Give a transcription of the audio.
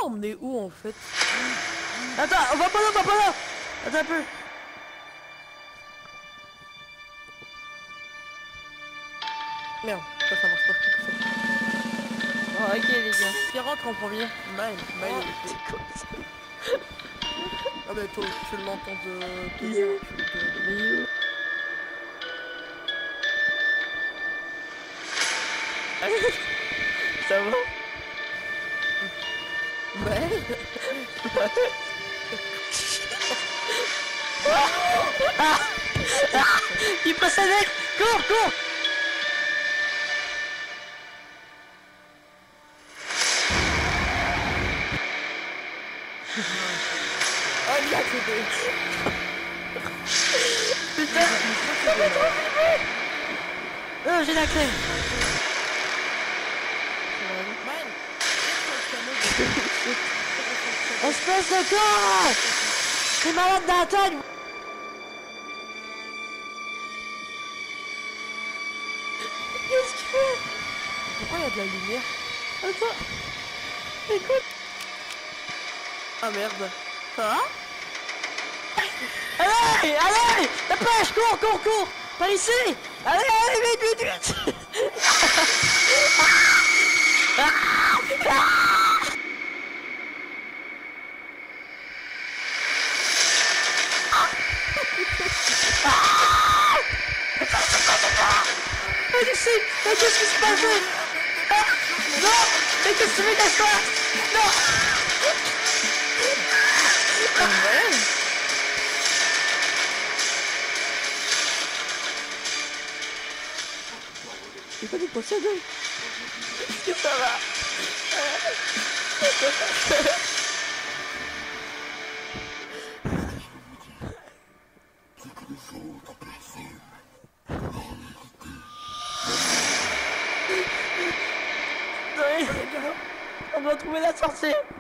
emmener où en fait? Attends, on va pas là, on va pas là. Attends un peu. Merde, ça marche pas. Oh, ok les gars. Qui rentre en premier? Mine. Oh, il c'est était- quoi ça? Ah mais toi, tu l'entends de... Il est où? de- Il est où? Ça va? Ouais. Il passe avec. Cours, cours. Oh il a coupé. Putain. J'ai la clé. Mine. Espèce de con! T'es malade dans la tête! Qu'est-ce qu'il fait? Pourquoi il y a de la lumière? Attends. Écoute. Ah merde. Ça va? Allez! Allez! Dépêche! Cours, cours, cours! Par ici! Allez, allez, vite, vite, vite! Mais ici! Mais qu'est-ce qui se passe? Ah! Non! Mais qu'est-ce que tu veux que je fasse? Non! Ouais. J'ai pas de posséder! Est-ce que ça va? Oui, on doit trouver la sortie.